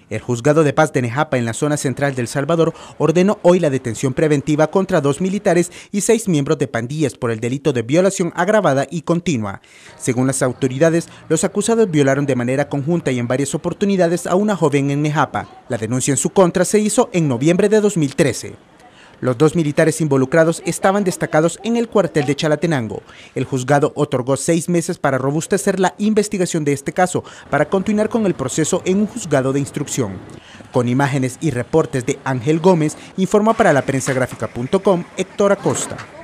El Juzgado de Paz de Nejapa, en la zona central de El Salvador, ordenó hoy la detención preventiva contra 2 militares y 6 miembros de pandillas por el delito de violación agravada y continua. Según las autoridades, los acusados violaron de manera conjunta y en varias oportunidades a una joven en Nejapa. La denuncia en su contra se hizo en noviembre de 2013. Los 2 militares involucrados estaban destacados en el cuartel de Chalatenango. El juzgado otorgó 6 meses para robustecer la investigación de este caso, para continuar con el proceso en un juzgado de instrucción. Con imágenes y reportes de Ángel Gómez, informa para la prensagráfica.com Héctor Acosta.